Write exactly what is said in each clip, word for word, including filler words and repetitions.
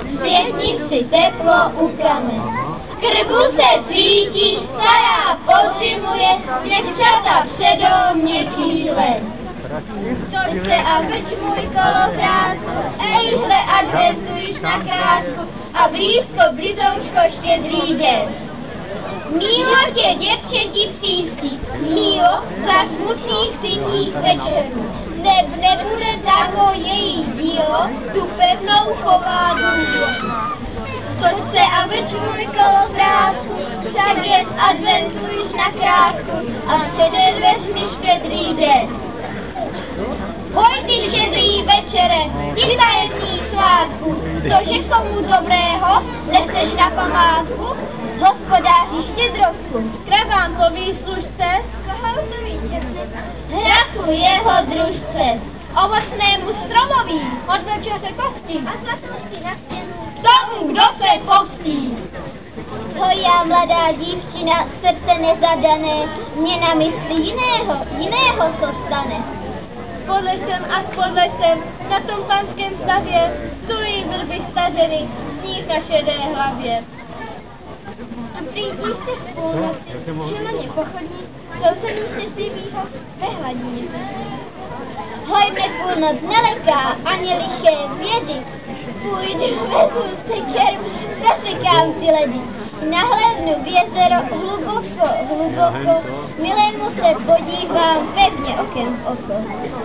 světnici teplo u kamen. V krbu se svítí, stará pozimuje, děvčata předou měkký len. Stoď se a vrč můj kolovrátku, ejhle adventuješ na krátku a blízko blizoučko štědrý den. Mílo tě děvčeti přístí, mílo za smutných sytních večerů, neb nebude dámo její dílo, tu pevnou chová důvěru. Stoď se a vrč můj kolovrátku, však jen adventuješ na krátku a přede dveřmi štědrý den. Hoj ty štědrý večere, ty tajemný svátku, cože komu dobrého nechceš na památku? Hospodáři štědrovku, kravám po výslužce, kohoutový černice, hrachu jeho družce, ovocnému stromoví, od večeře kosti a svatnosti na stěnu, tomu, kdo se postí. Hojá mladá dívčina, srdce nezadané, mě na mysli jiného, jiného co stane. Pod lesem a pod lesem, na tom panském stavě, stojí vrby stařeny, sníh na šedé hlavě. A přijdí se v půlnoci, že na ně pochodní, sousedí se sivýho ve hladině. Hoj mě půlnoc neleká, ani liché vědy, půjdu vezu se červ, zasekám si ledy. Nahlédnu v jezero hluboko, hluboko, milému se podívám pevně okem v oko.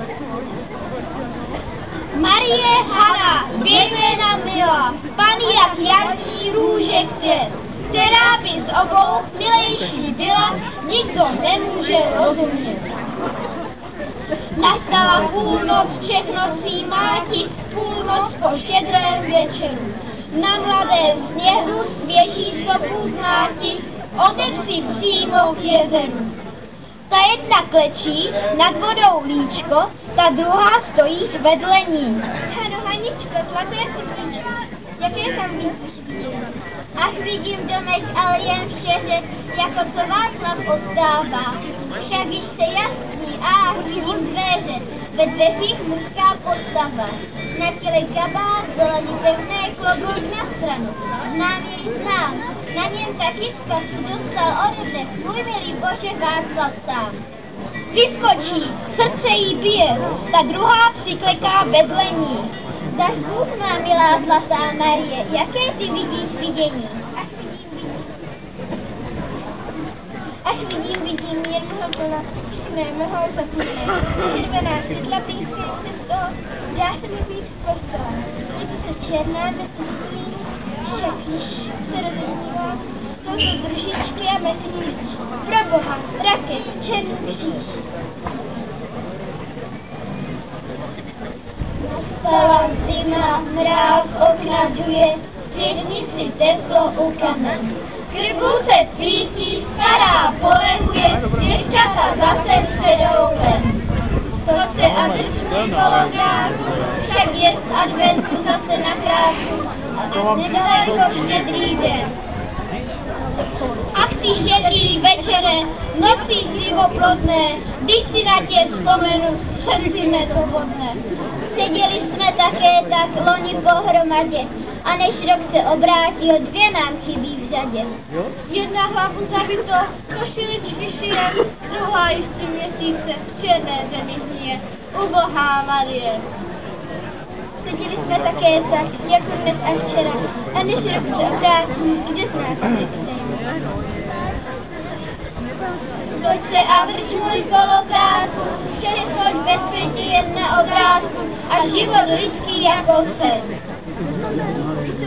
Marie Hana, vějména milá, Pan jak jarní růže květ, která by z obou milejší byla, nikdo nemůže rozumět. Nastala půlnoc všech nocí máti, půlnoc po štědrém večeru. Na mladém sněhu svěží stopu znáti, otec si přijmou k jezeru. Ta jedna klečí, nad vodou líčko, ta druhá stojí vedle ní. Hano, Haničko, zlaté srdíčko, jaké tam víc vidím? Ach, vidím domek, ale jen v šeře, jako co Václav oddává. Však již se jasní, ach, vidím dveře, ve dveřích mužská postava. Na těle kabát, dolní pevné klobouk na stranu. Znám jej znám, na něm ta kytka si dostal ode mne, můj milý Bože Václav sám. Vyskočí, srdce jí bije, ta druhá přikleká vedle ní. Daž Bůh má, milá zlatá Marie, jaké ty vidíš vidění? Až vidím, vidím, mírného plna, šikné, mrhou zapíne, červená světla blízké cestou, dá se mi být v kostele, je to se černá nesmyslí, však již se rozeznívá, jsou to družičky a mesníci, pro Boha, raket, černý kříž. Nastala zima, mráz okna duje, světnici teplo u kamen. Krbu se svítí, stará polehuje, děvčata zase předou ven. Stoď se a drž můj kolovrátku, však je z adventu zase na krátku a nedaleko štědrý den. Ach ty štědrý večere, nocí živoplodné, když si na tě vzpomenu, srdci mé svobodné. Seděli jsme také tak loni pohromadě, a než rok se obrátil, dvě nám chybí v řadě. Jedna hlavu zabito, košiličky šije, druhá již tři měsíce v černé zemi hníje, ubohá Marie. Seděli jsme také tak, jako dnes a včera, a než rok se obrátí, kde z nás přijde. Stoď se a vrč můj kolovrátku, všude pojď ve světě jen na obrázku a život lidský jako sen.